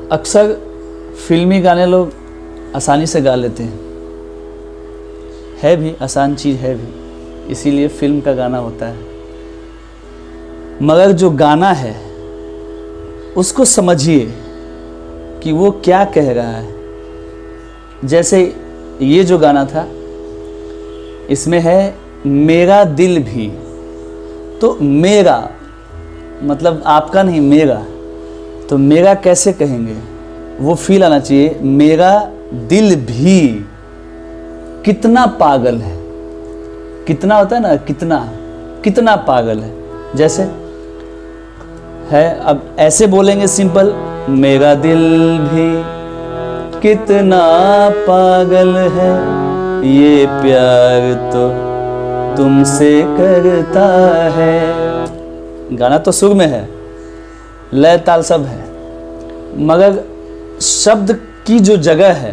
अक्सर फिल्मी गाने लोग आसानी से गा लेते हैं, है भी आसान चीज़ है भी, इसीलिए फिल्म का गाना होता है। मगर जो गाना है उसको समझिए कि वो क्या कह रहा है। जैसे ये जो गाना था, इसमें है मेरा दिल भी, तो मेरा मतलब आपका नहीं, मेरा, तो मेरा कैसे कहेंगे, वो फील आना चाहिए। मेरा दिल भी कितना पागल है, कितना होता है ना, कितना कितना पागल है। जैसे है, अब ऐसे बोलेंगे सिंपल, मेरा दिल भी कितना पागल है, ये प्यार तो तुमसे करता है। गाना तो सुर में है, लय ताल सब है, मगर शब्द की जो जगह है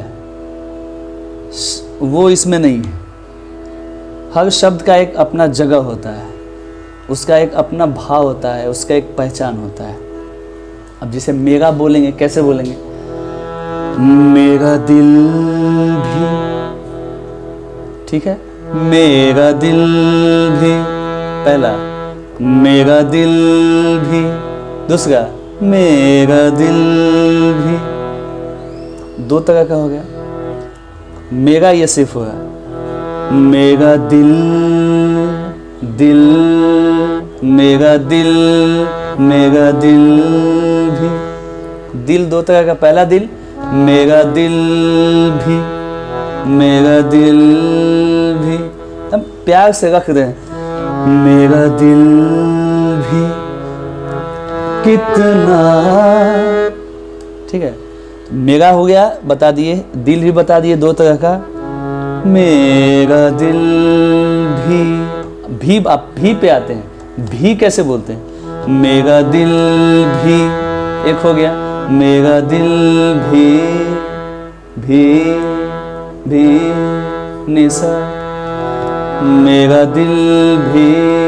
वो इसमें नहीं है। हर शब्द का एक अपना जगह होता है, उसका एक अपना भाव होता है, उसका एक पहचान होता है। अब जैसे मेरा बोलेंगे, कैसे बोलेंगे, मेरा दिल भी, ठीक है, मेरा दिल भी, पहला मेरा दिल भी, दूसरा मेरा दिल भी, दो तरह का हो गया। मेरा ये सिर्फ होगा, मेरा दिल दिल, मेरा दिल, मेरा दिल भी, दिल दो तरह का, पहला दिल मेरा दिल भी, मेरा दिल भी, हम प्यार से रख दें, मेरा दिल भी कितना, ठीक है। मेरा हो गया, बता दिए, दिल भी बता दिए, दो तरह का। मेरा दिल भी आप भी पे आते हैं, भी कैसे बोलते हैं, मेरा दिल भी, एक हो गया, मेरा दिल भी निशा, मेरा दिल भी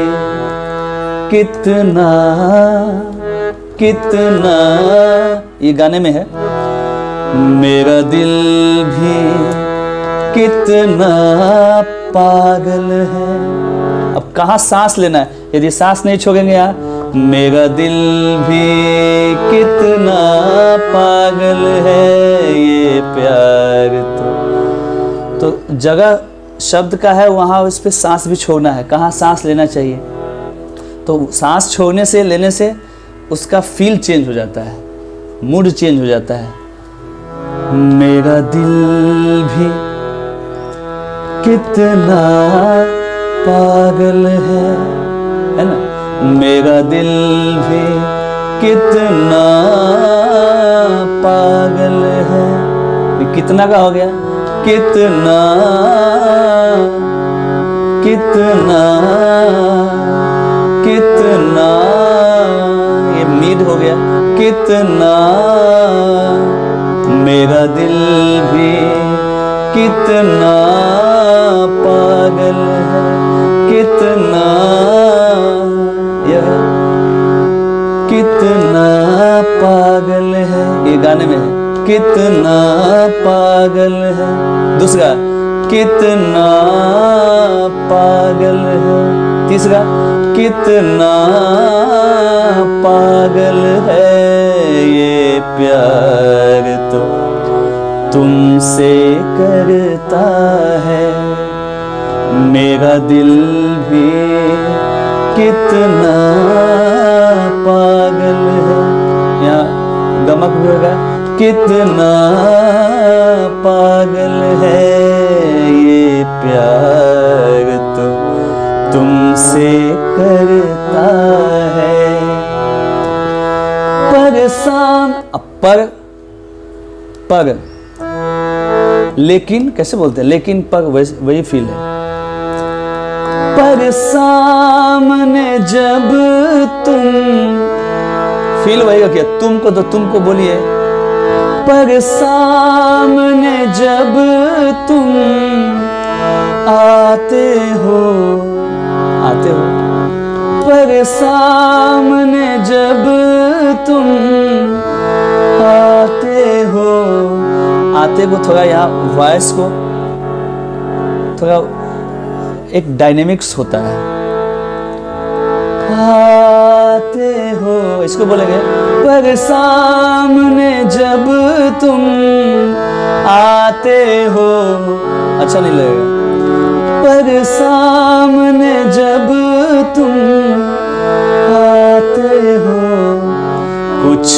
कितना कितना, ये गाने में है, मेरा दिल भी कितना पागल है। अब कहाँ सांस लेना है, यदि सांस नहीं छोड़ेंगे यहाँ, मेरा दिल भी कितना पागल है, ये प्यार तो जगह शब्द का है, वहाँ उस पर सांस भी छोड़ना है। कहाँ सांस लेना चाहिए, तो सांस छोड़ने से, लेने से उसका फील चेंज हो जाता है, मूड चेंज हो जाता है। मेरा दिल भी कितना पागल है ना, मेरा दिल भी कितना पागल है, ये कितना का हो गया, कितना कितना कितना, ये मीड हो गया, कितना, मेरा दिल भी कितना पागल है, कितना, यह कितना पागल है, ये गाने में है, कितना पागल है। दूसरा, कितना पागल है। तीसरा, कितना पागल है, ये प्यार तो तुमसे करता है, मेरा दिल भी कितना पागल है। यहाँ गमक भी होगा, कितना पागल है, ये प्यार तो तुमसे करता है। परेशान, अब पर लेकिन कैसे बोलते हैं, लेकिन पर वही फील है। पर सामने जब तुम, फील वही का किया, तुमको तो तुमको बोलिए, पर सामने जब तुम आते हो, पर सामने जब तुम आते खाते को थोड़ा यहाँ वॉइस को थोड़ा एक डायनेमिक्स होता है। खाते हो इसको बोलेंगे, पर सामने जब तुम आते हो, अच्छा नहीं लगेगा। पर सामने जब तुम आते हो, कुछ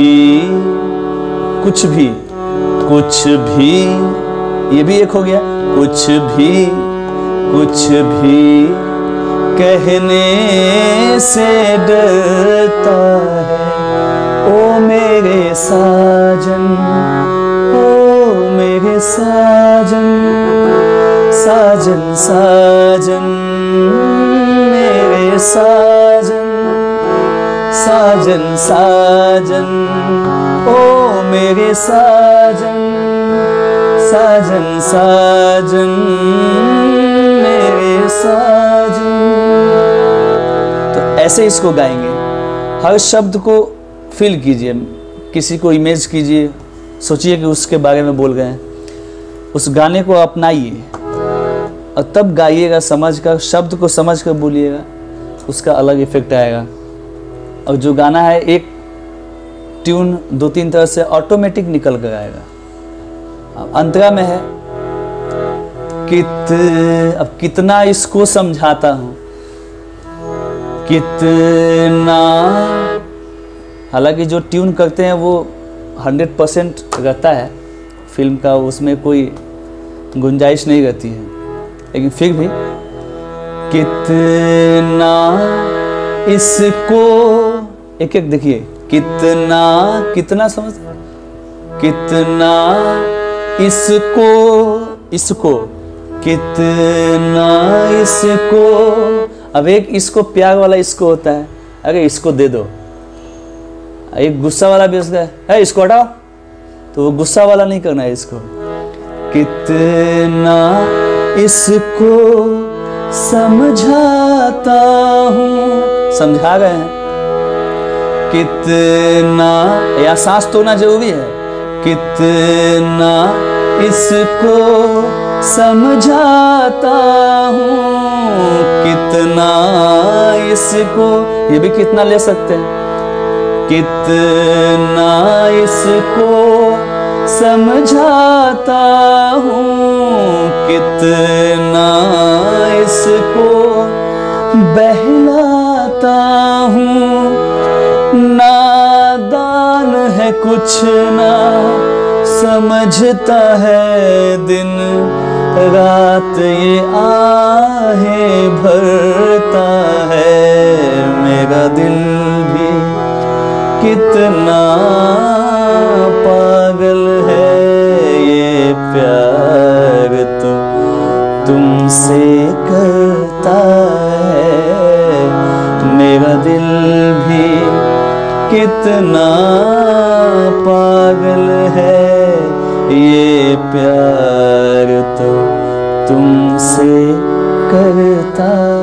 भी, ये भी एक हो गया। कुछ भी कहने से डरता है, ओ मेरे साजन, ओ मेरे साजन, साजन साजन मेरे साजन, साजन साजन, ओ मेरे साजन, साजन साजन मेरे साजन। तो ऐसे इसको गाएंगे। हर शब्द को फील कीजिए, किसी को इमेज कीजिए, सोचिए कि उसके बारे में बोल गए हैं, उस गाने को अपनाइए और तब गाइएगा, समझकर शब्द को समझकर बोलिएगा, उसका अलग इफेक्ट आएगा। और जो गाना है एक ट्यून 2-3 तरह से ऑटोमेटिक निकल कर आएगा। अब अंतरा में है अब कितना इसको समझाता हूँ, कितना, हालांकि जो ट्यून करते हैं वो 100% रहता है फिल्म का, उसमें कोई गुंजाइश नहीं रहती है, लेकिन फिर भी कितना इसको एक एक देखिए, कितना समझ, कितना इसको कितना इसको। अब एक इसको प्यार वाला इसको होता है, अरे इसको दे दो। एक गुस्सा वाला भी उसका है, इसको हटाओ, तो वो गुस्सा वाला नहीं करना है इसको। कितना इसको समझाता हूँ, समझा गए हैं। कितना, या सांस तोड़ना जरूरी है। कितना इसको समझाता हूँ, कितना इसको, ये भी कितना ले सकते हैं। कितना इसको समझाता हूँ, कितना इसको बहलाता हूँ। नादान है कुछ ना समझता है, दिन रात ये आहें भरता है। मेरा दिल भी कितना पागल है, ये प्यार तो तुमसे करता है। मेरा दिल भी कितना पागल है, ये प्यार तो तुमसे करता